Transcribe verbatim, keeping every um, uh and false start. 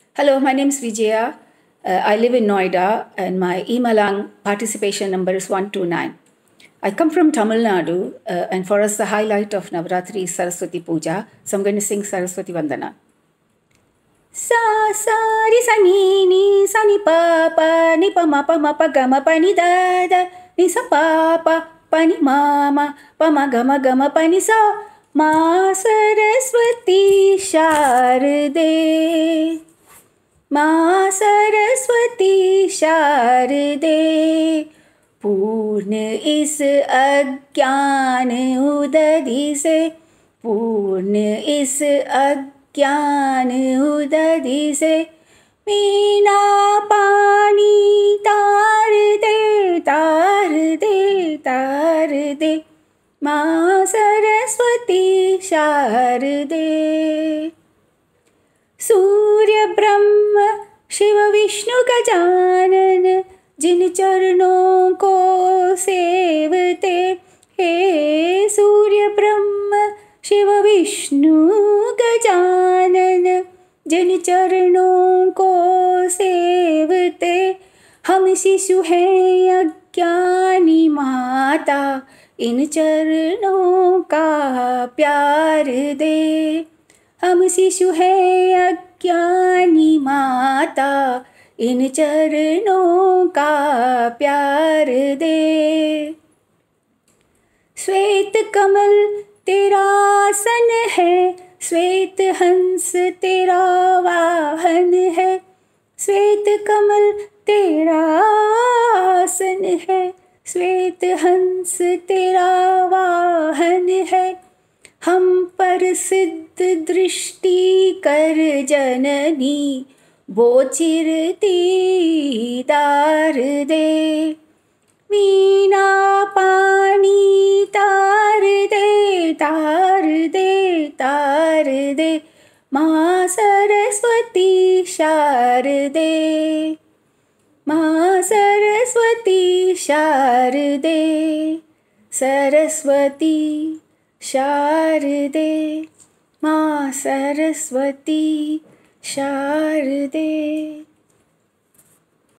Hello, my name is Vijaya. Uh, I live in Noida and my e-Malang participation number is one two nine. I come from Tamil Nadu uh, and for us the highlight of Navratri is Saraswati Puja. So I'm going to sing Saraswati Vandana. Sa sa ri sa ni ni sa ni pa pa ni pa ma pa ma pa ga ma pa ni da da ni sa pa pa pa ni ma ma pa ma ga ma ga ma pa ni sa ma Saraswati Sharade माँ सरस्वती शारदे पूर्ण इस अज्ञान उदधि से पूर्ण इस अज्ञान उदधि से मीना पानी तार दे तार दे तार दे माँ सरस्वती शारदे सूर्य ब्रह्म शिव विष्णु गजानन जिन चरणों को सेवते हे सूर्य ब्रह्म शिव विष्णु गजानन जिन चरणों को सेवते हम शिशु हैं अज्ञानी माता इन चरणों का प्यार दे हम शिशु हैं अज्ञानी माता इन चरणों का प्यार दे श्वेत कमल तेरा आसन है श्वेत हंस तेरा वाहन है श्वेत कमल तेरा आसन है श्वेत हंस तेरा वाहन है हम पर सिद्ध दृष्टि कर जननी वो चिरती तार दे मीना पानी तार दे तार दे तार दे माँ सरस्वती शारदे माँ सरस्वती शारदे सरस्वती शारदे माँ सरस्वती शारदे।